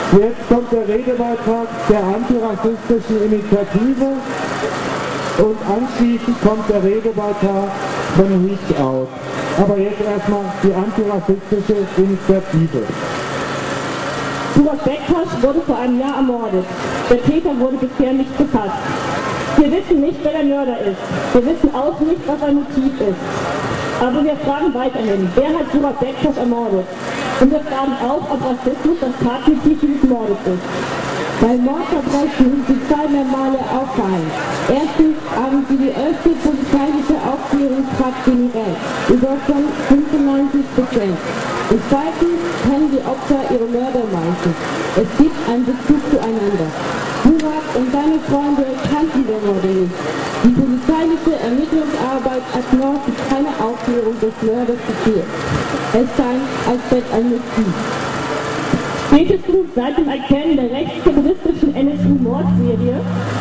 Jetzt kommt der Redebeitrag der antirassistischen Initiative und anschließend kommt der Redebeitrag von Reach Out. Aber jetzt erstmal die antirassistische Initiative. Burak Bektaş wurde vor einem Jahr ermordet. Der Täter wurde bisher nicht gefasst. Wir wissen nicht, wer der Mörder ist. Wir wissen auch nicht, was sein Motiv ist. Aber wir fragen weiterhin, wer hat Burak Bektaş ermordet? Und wir fragen auch, ob Rassismus das Tatmotiv dieses Mordes ist. Bei Mordverbrechen sind zwei Merkmale auffallen. Erstens haben sie die 11. polizeiliche Aufklärungskraft generell, über 95%. Und zweitens kennen die Opfer ihre Mörder meistens. Es gibt einen Bezug zueinander. Burak und seine Freunde kannten den Mörder nicht. Die polizeiliche Ermittlungsarbeit hat noch zu keiner Aufklärung des Mörders geführt. Es scheint, als wäre ein Motiv. Spätestens seit dem Erkennen der rechtsterroristischen NSU-Mordserie,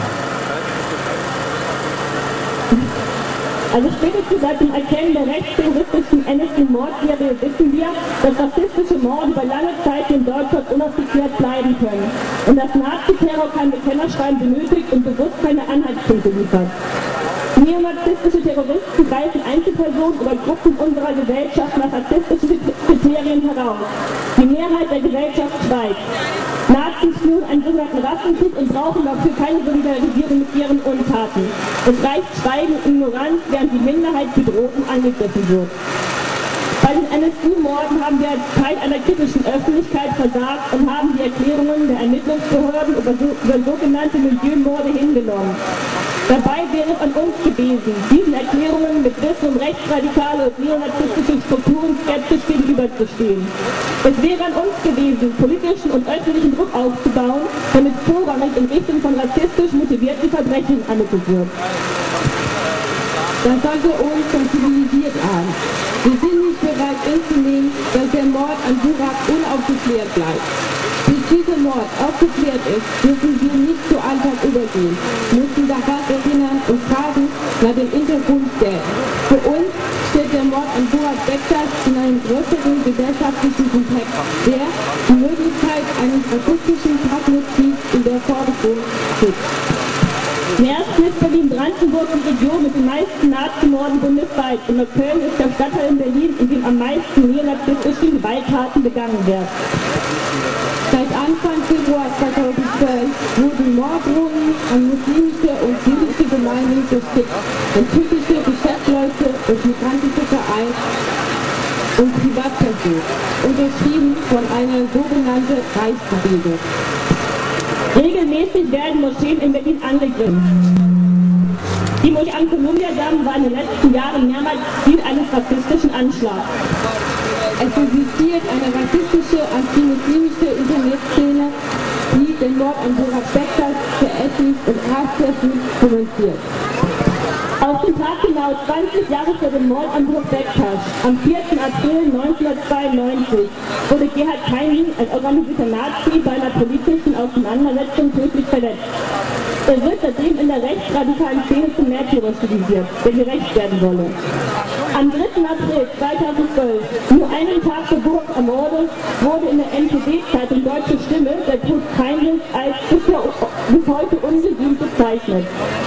wissen wir, dass rassistische Morde über lange Zeit in Deutschland unaufgeklärt bleiben können und dass Nazi-Terror kein Bekennerschreiben benötigt und bewusst keine Anhaltspunkte liefert. Neonazistische Terroristen greifen Einzelpersonen oder Gruppen unserer Gesellschaft nach rassistischen Kriterien heraus. Die Mehrheit der Gesellschaft schweigt. Nazis führen einen sogenannten Rassenkrieg und brauchen dafür keine Solidarisierung mit ihren Untaten. Es reicht Schweigen und Ignoranz, während die Minderheit bedroht und angegriffen wird. Bei den NSU-Morden haben wir als Teil einer kritischen Öffentlichkeit versagt und haben die Erklärungen der Ermittlungsbehörden über sogenannte Milieumorde hingenommen. Dabei wäre es an uns gewesen, diesen Erklärungen mit Wissen um rechtsradikale und neonazistische Strukturen skeptisch gegenüberzustehen. Es wäre an uns gewesen, politischen und öffentlichen Druck aufzubauen, damit vorrangig in Richtung von rassistisch motivierten Verbrechen ermittelt wird. Das sollte uns sensibilisiert an. Wir sind nicht bereit hinzunehmen, dass der Mord an Burak unaufgeklärt bleibt. Bis dieser Mord aufgeklärt ist, dürfen wir nicht zu Alltag übergehen, müssen daran erinnern und fragen nach dem Hintergrund der. Für uns steht der Mord an Burak Bektaş in einem größeren gesellschaftlichen Kontext, der die Möglichkeit eines rassistischen Tatmotivs in der Vordergrund steht. Im ersten ist Berlin-Brandenburg die Region mit den meisten Nazi-Morden bundesweit. Und Köln ist der Stadtteil in Berlin, in dem am meisten neonazistische Gewalttaten begangen werden. Seit Anfang Februar 2012 wurden Morddrohungen an muslimische und jüdische Gemeinden geschickt, an türkische Geschäftsleute und migrantische Vereine und Privatpersonen, unterschrieben von einer sogenannten Reichsbewegung. Regelmäßig werden Moscheen in Berlin angegriffen. Die Moschee am Columbia-Damm war in den letzten Jahren mehrmals Ziel eines rassistischen Anschlags. Es existiert eine rassistische, antimuslimische Internetszene, die den Mord an Burak Bektaş veröffentlicht und hasstechnisch kommentiert. Auf den Tag genau 20 Jahre vor dem Mord an Burak Bektaş, am 4. April 1992, wurde Gerhard Kainin, ein organisierter Nazi, bei einer politischen Auseinandersetzung tödlich verletzt. Er wird seitdem in der rechtsradikalen Szene zum Märtyrer stilisiert, der gerecht werden solle. Am 3. April 2012, nur einen Tag vor Buraks Ermordung, wurde in der NPD-Zeitung Deutsche Stimme der Tod Kainins als bis heute ungesühnt bezeichnet.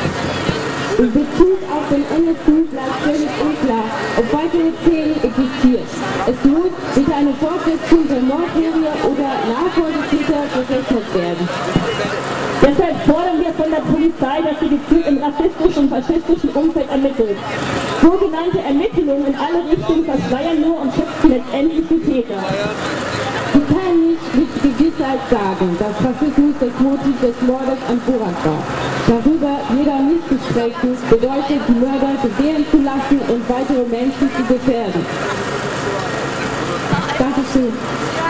In Bezug auf den NSU bleibt völlig unklar, ob weitere Szenen existiert. Es muss mit einer Fortsetzung der Mordserie oder Nachfolgetäter gerechnet werden. Deshalb fordern wir von der Polizei, dass sie gezielt im rassistischen und faschistischen Umfeld ermittelt. Sogenannte Ermittlungen in alle Richtungen verschleiern nur und schützen letztendlich die Täter. Ich kann nicht mit Gewissheit sagen, dass Rassismus das Motiv des Mordes an Burak war. Darüber jeder nicht zu sprechen, bedeutet, die Mörder gewähren zu lassen und weitere Menschen zu gefährden. Dankeschön.